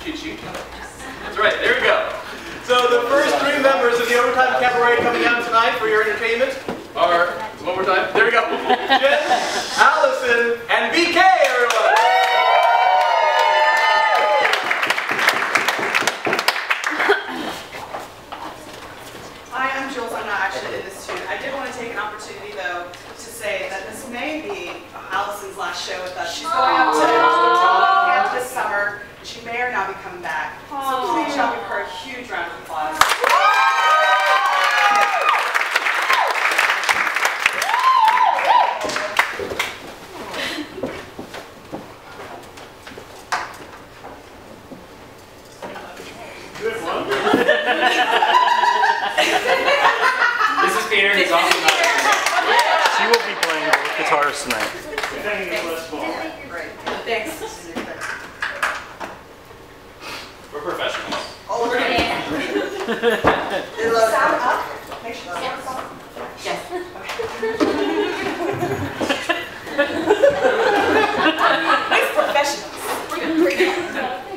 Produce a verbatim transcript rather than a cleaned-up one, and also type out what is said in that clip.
cheat sheet. That's right, there we go. So the first three members of the Overtime Cabaret coming out tonight for your entertainment are, one more time, there we go, Jen, Allison, and B K, everyone! Hi, I'm Jules. I'm not actually in this tune. I did want to take an opportunity, though, to say that this may be Allison's last show with us. She's going up to camp this summer. She may or not be coming back. So please, y'all give her a huge round of applause. Good one. This is Peter. He's also not here. She will be playing both guitars tonight. Thanks. We're professionals. Oh, we're going to sound up. Make sure the sound's up. Yes. Okay. Nice professionals. We're good.